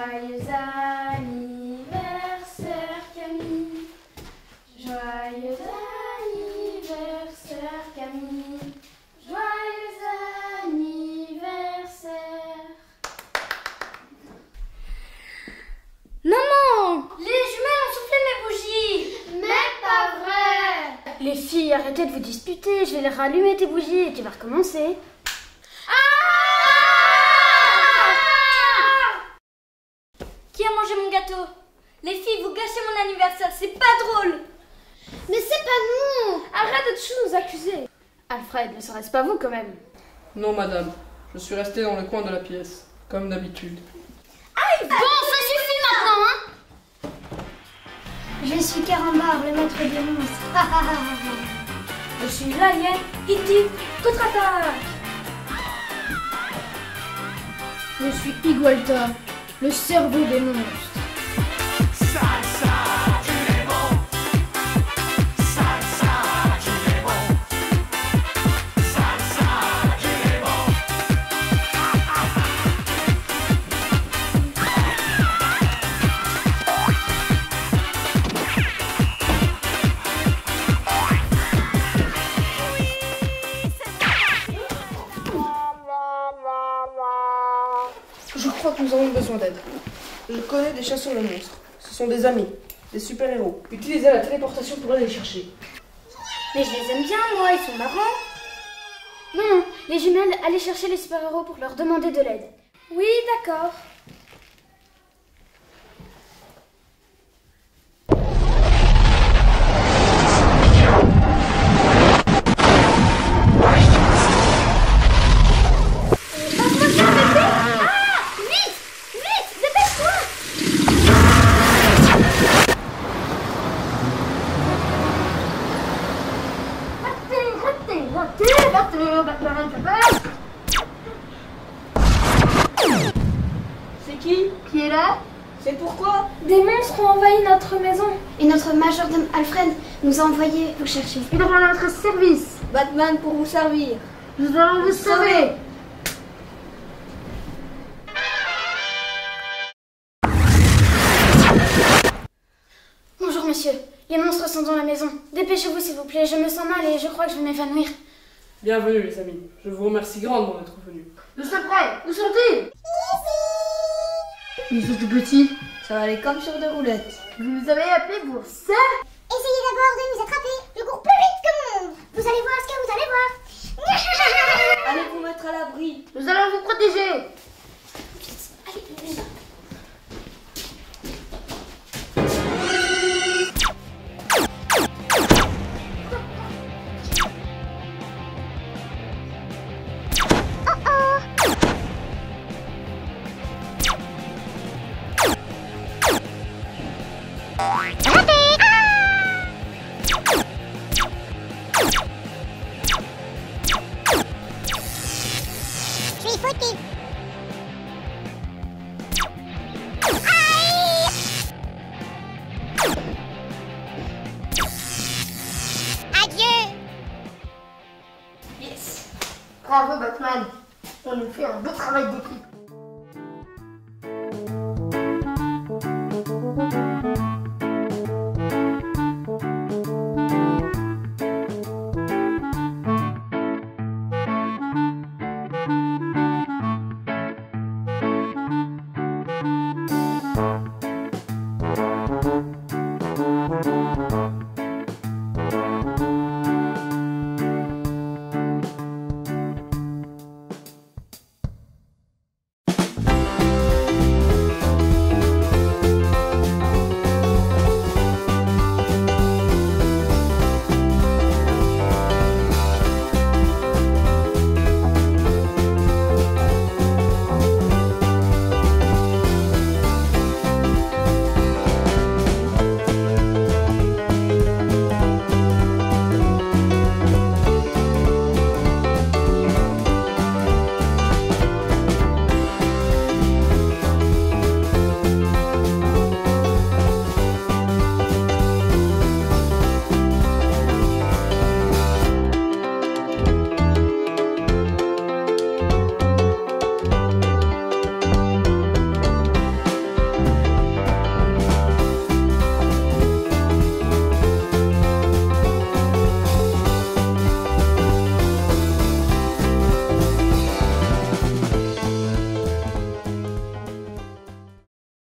Joyeux anniversaire Camille. Joyeux anniversaire Camille. Joyeux anniversaire. Maman! Les jumelles ont soufflé mes bougies! Mais pas vrai! Les filles, arrêtez de vous disputer, je vais les rallumer tes bougies et tu vas recommencer. Qui a mangé mon gâteau? Les filles, vous gâchez mon anniversaire, c'est pas drôle! Mais c'est pas nous! Arrête de toujours nous accuser! Alfred, ne serait-ce pas vous quand même? Non, madame. Je suis resté dans le coin de la pièce, comme d'habitude. Bon, ça suffit maintenant, hein! Je suis Carambar, le maître des monstres. Je suis l'alien, E.T. contre-attaque! Je suis Igualta, le cerveau des monstres. Je crois que nous avons besoin d'aide. Je connais des chasseurs de monstres. Ce sont des amis, des super-héros. Utilisez la téléportation pour aller les chercher. Mais je les aime bien, moi, ils sont marrants. Non, les jumelles, allez chercher les super-héros pour leur demander de l'aide. Oui, d'accord. C'est qui? Qui est là? C'est pourquoi? Des monstres ont envahi notre maison. Et notre majordome Alfred nous a envoyés vous chercher. Il est à notre service. Batman pour vous servir. Nous allons vous sauver. Bonjour, monsieur. Les monstres sont dans la maison. Dépêchez-vous, s'il vous plaît. Je me sens mal et je crois que je vais m'évanouir. Bienvenue, les amis. Je vous remercie grandement d'être venus. Nous sommes prêts. Où sont-ils? Ils sont tout petits. Ça va aller comme sur des roulettes. Vous nous avez appelé pour ça? Essayez d'abord de nous attraper. Je cours plus vite que mon ombre. Vous allez voir ce que vous allez voir. Allez vous mettre à l'abri. Nous allons vous protéger. Je suis foutu. Adieu. Yes. Bravo, Batman. On nous fait un beau travail d'équipe.